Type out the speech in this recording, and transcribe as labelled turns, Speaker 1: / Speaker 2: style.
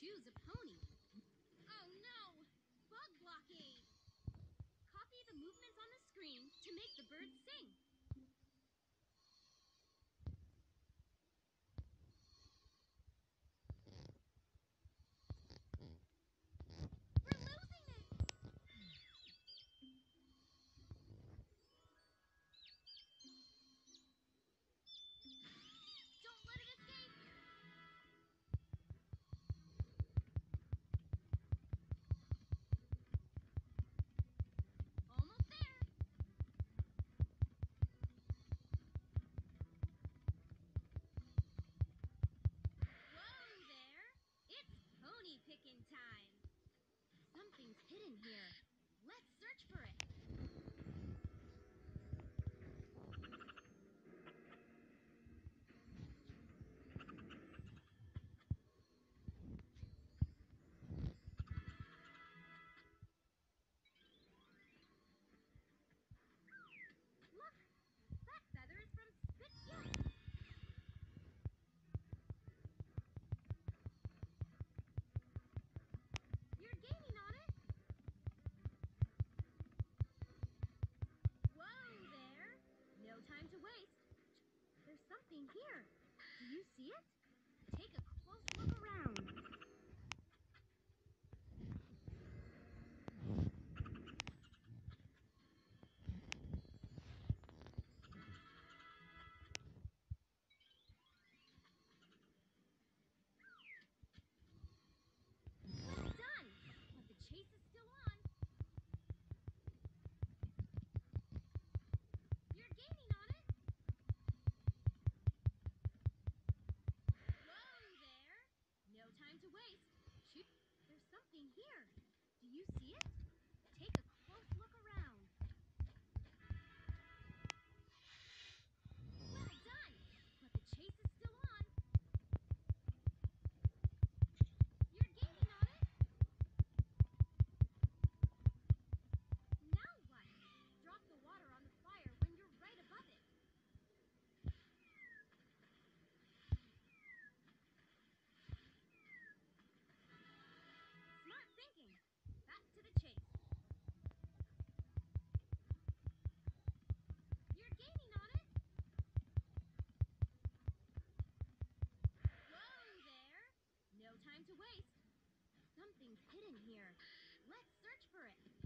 Speaker 1: Choose a pony. Oh no! Bug blockade! Copy the movements on the screen to make the bird sing. We're losing it! Don't let it escape! Almost there! Whoa there! It's pony picking time! Something's hidden here. Let's search for it. Look! That feather is from Spit. You're gaining on it! Whoa there! No time to waste. There's something here. Do you see it? Take a close look around. Well done! But the chase is still on. You're gaining on it. Whoa there! No time to waste. Shoot! There's something here. Do you see it? Take a close look around. Well done! But the chase is still on. You're gaining on it. Now what? Drop the water on the fire when you're right above it. Smart thinking. Back to the chase. You're gaining on it. Whoa there! No time to waste. Something's hidden here. Let's search for it.